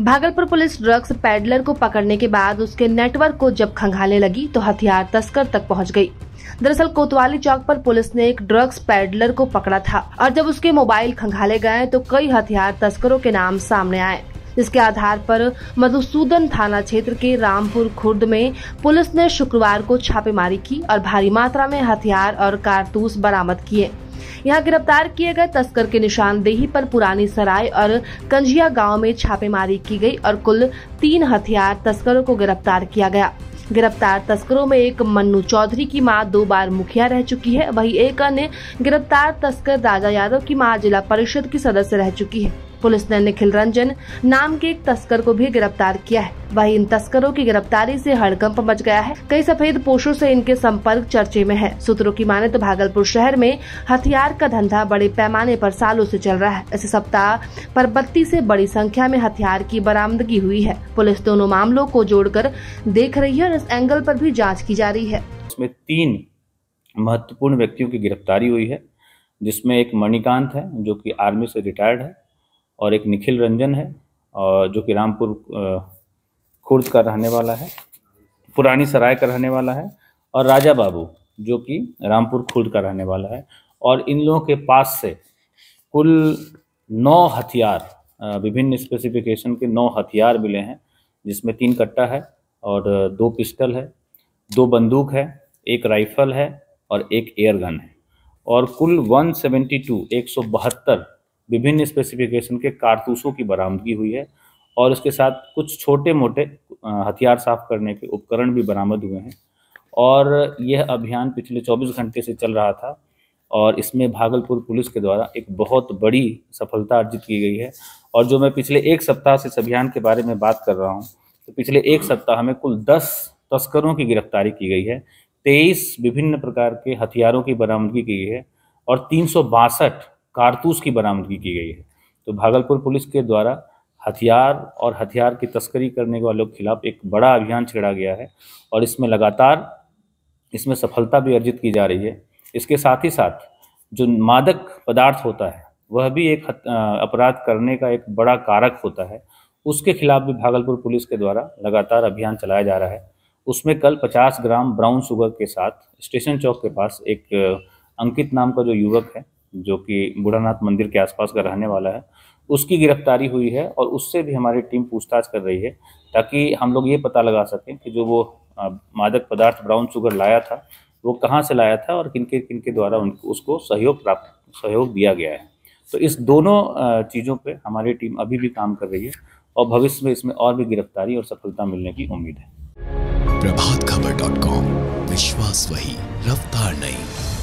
Bhagalpur police drugs peddler को पकड़ने के बाद उसके नेटवर्क को जब खंगालने लगी तो हथियार तस्कर तक पहुंच गई। दरअसल कोतवाली चौक पर पुलिस ने एक ड्रग्स पैडलर को पकड़ा था और जब उसके मोबाइल खंगाले गए तो कई हथियार तस्करों के नाम सामने आए, जिसके आधार पर मधुसूदन थाना क्षेत्र के रामपुर खुर्द में पुलिस ने शुक्रवार को छापेमारी की और भारी मात्रा में हथियार और कारतूस बरामद किए। यहाँ गिरफ्तार किए गए तस्कर की निशानदेही पर पुरानी सराय और कंजिया गांव में छापेमारी की गई और कुल 3 हथियार तस्करों को गिरफ्तार किया गया। गिरफ्तार तस्करों में एक मन्नू चौधरी की मां 2 बार मुखिया रह चुकी है, वहीं एक अन्य गिरफ्तार तस्कर राजा यादव की मां जिला परिषद की सदस्य रह चुकी है। पुलिस ने निखिल रंजन नाम के एक तस्कर को भी गिरफ्तार किया है। वहीं इन तस्करों की गिरफ्तारी से हड़कंप मच गया है। कई सफेद पोशों से इनके संपर्क चर्चे में है। सूत्रों की माने तो भागलपुर शहर में हथियार का धंधा बड़े पैमाने पर सालों से चल रहा है। इस सप्ताह परबत्ती से बड़ी संख्या में हथियार की बरामदगी हुई है। पुलिस दोनों मामलों को जोड़कर देख रही है और इस एंगल पर भी जाँच की जा रही है। इसमें 3 महत्वपूर्ण व्यक्तियों की गिरफ्तारी हुई है, जिसमें एक मणिकांत है जो कि आर्मी से रिटायर्ड है, और एक निखिल रंजन है और जो कि रामपुर खुर्द का रहने वाला है, पुरानी सराय का रहने वाला है, और राजा बाबू जो कि रामपुर खुर्द का रहने वाला है। और इन लोगों के पास से कुल 9 हथियार, विभिन्न स्पेसिफिकेशन के 9 हथियार मिले हैं, जिसमें 3 कट्टा है और 2 पिस्टल है, 2 बंदूक है, 1 राइफल है और 1 एयर गन है। और कुल 172 विभिन्न स्पेसिफिकेशन के कारतूसों की बरामदगी हुई है और इसके साथ कुछ छोटे मोटे हथियार साफ करने के उपकरण भी बरामद हुए हैं। और यह अभियान पिछले 24 घंटे से चल रहा था और इसमें भागलपुर पुलिस के द्वारा एक बहुत बड़ी सफलता अर्जित की गई है। और जो मैं पिछले 1 सप्ताह से इस अभियान के बारे में बात कर रहा हूँ, तो पिछले 1 सप्ताह में कुल 10 तस्करों की गिरफ्तारी की गई है, 23 विभिन्न प्रकार के हथियारों की बरामदगी की गई है और 362 कारतूस की बरामदगी की गई है। तो भागलपुर पुलिस के द्वारा हथियार और हथियार की तस्करी करने वालों के खिलाफ एक बड़ा अभियान छेड़ा गया है और इसमें लगातार इसमें सफलता भी अर्जित की जा रही है। इसके साथ ही साथ जो मादक पदार्थ होता है वह भी एक अपराध करने का एक बड़ा कारक होता है, उसके खिलाफ भी भागलपुर पुलिस के द्वारा लगातार अभियान चलाया जा रहा है। उसमें कल 50 ग्राम ब्राउन शुगर के साथ स्टेशन चौक के पास एक अंकित नाम का जो युवक है, जो कि बूढ़ानाथ मंदिर के आसपास का रहने वाला है, उसकी गिरफ्तारी हुई है और उससे भी हमारी टीम पूछताछ कर रही है ताकि हम लोग ये पता लगा सकें कि जो वो मादक पदार्थ ब्राउन शुगर लाया था वो कहाँ से लाया था और किनके द्वारा उसको सहयोग दिया गया है। तो इस दोनों चीज़ों पे हमारी टीम अभी भी काम कर रही है और भविष्य में इसमें और भी गिरफ्तारी और सफलता मिलने की उम्मीद है। प्रभातखबर.com, विश्वास वही, रफ्तार नहीं।